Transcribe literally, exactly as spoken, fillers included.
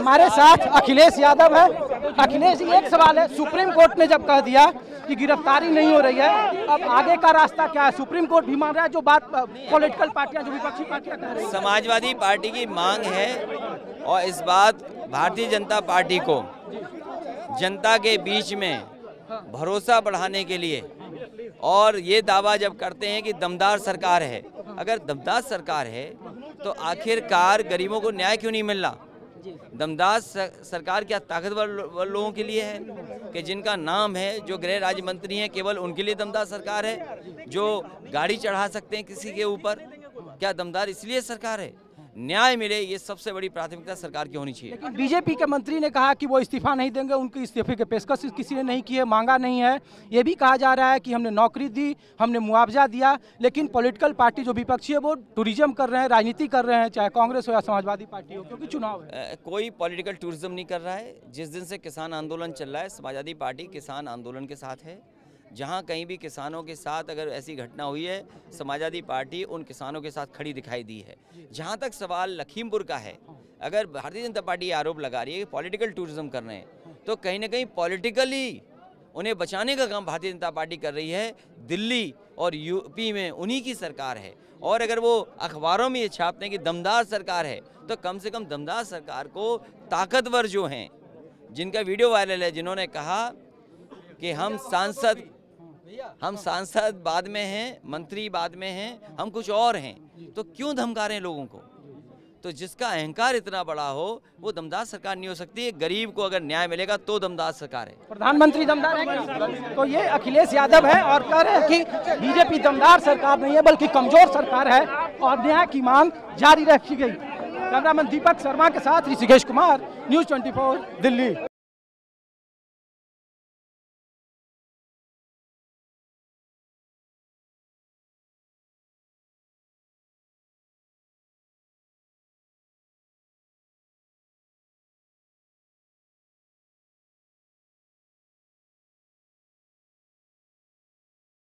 हमारे साथ अखिलेश यादव है। अखिलेश जी, एक सवाल है, सुप्रीम कोर्ट ने जब कह दिया कि गिरफ्तारी नहीं हो रही है, अब आगे का रास्ता क्या है? सुप्रीम कोर्ट भी मान रहा है जो बात पॉलिटिकल पार्टियां, जो विपक्षी पार्टियां कह रही हैं। समाजवादी पार्टी की मांग है और इस बात भारतीय जनता पार्टी को जनता के बीच में भरोसा बढ़ाने के लिए, और ये दावा जब करते हैं कि दमदार सरकार है, अगर दमदार सरकार है तो आखिरकार गरीबों को न्याय क्यों नहीं मिल रहा? दमदार सरकार क्या ताकतवर लोगों के लिए है कि जिनका नाम है, जो गृह राज्य मंत्री हैं, केवल उनके लिए दमदार सरकार है? जो गाड़ी चढ़ा सकते हैं किसी के ऊपर, क्या दमदार इसलिए सरकार है? न्याय मिले, ये सबसे बड़ी प्राथमिकता सरकार की होनी चाहिए। लेकिन बीजेपी के मंत्री ने कहा कि वो इस्तीफा नहीं देंगे, उनके इस्तीफे के पेशकश किसी ने नहीं की है, मांगा नहीं है। ये भी कहा जा रहा है कि हमने नौकरी दी, हमने मुआवजा दिया, लेकिन पॉलिटिकल पार्टी जो विपक्षी है वो टूरिज्म कर रहे हैं, राजनीति कर रहे हैं, चाहे कांग्रेस हो या समाजवादी पार्टी हो, क्योंकि चुनाव है। कोई पॉलिटिकल टूरिज्म नहीं कर रहा है। जिस दिन से किसान आंदोलन चल रहा है, समाजवादी पार्टी किसान आंदोलन के साथ है। जहाँ कहीं भी किसानों के साथ अगर ऐसी घटना हुई है, समाजवादी पार्टी उन किसानों के साथ खड़ी दिखाई दी है। जहाँ तक सवाल लखीमपुर का है, अगर भारतीय जनता पार्टी आरोप लगा रही है कि पॉलिटिकल टूरिज्म कर रहे हैं, तो कहीं ना कहीं पॉलिटिकली उन्हें बचाने का काम भारतीय जनता पार्टी कर रही है। दिल्ली और यूपी में उन्हीं की सरकार है, और अगर वो अखबारों में ये छापते हैं कि दमदार सरकार है, तो कम से कम दमदार सरकार को ताकतवर जो हैं, जिनका वीडियो वायरल है, जिन्होंने कहा कि हम सांसद हम सांसद बाद में हैं, मंत्री बाद में हैं, हम कुछ और हैं, तो क्यों धमका रहे हैं लोगों को? तो जिसका अहंकार इतना बड़ा हो, वो दमदार सरकार नहीं हो सकती है। गरीब को अगर न्याय मिलेगा तो दमदार सरकार है। प्रधानमंत्री दमदार है। तो ये अखिलेश यादव है और कह रहे हैं कि बीजेपी दमदार सरकार नहीं है, बल्कि कमजोर सरकार है, और न्याय की मांग जारी रखी गई। कैमरामैन दीपक शर्मा के साथ ऋषिकेश कुमार, न्यूज़ चौबीस दिल्ली।